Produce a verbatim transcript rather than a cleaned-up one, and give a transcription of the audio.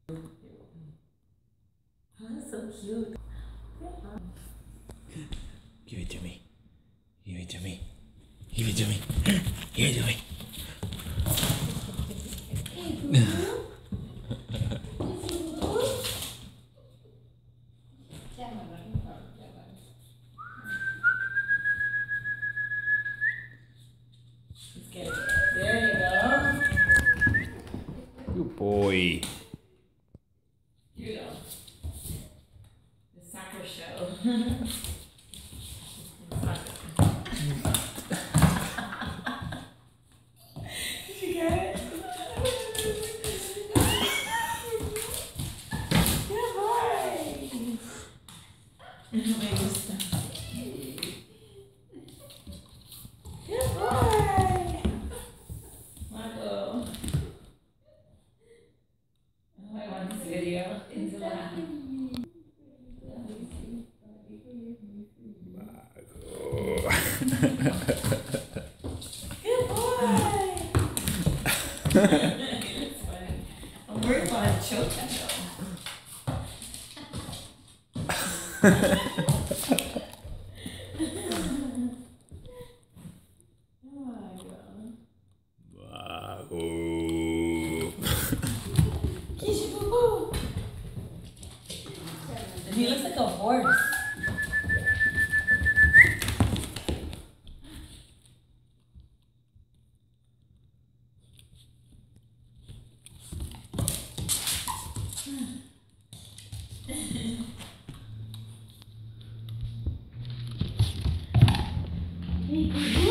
Oh, that's so cute. Give it to me. Give it to me. Give it to me. Give it to me. There you go. Good boy. You know, the soccer show. Did you get it? Good boy. Me gusta. Good boy. Marco. Oh, I want this video. Into that. Good boy. That's funny. I'm worried about a choke that though. Oh my god. Wow. Kisha boo boo. And he looks like a horse. Hey,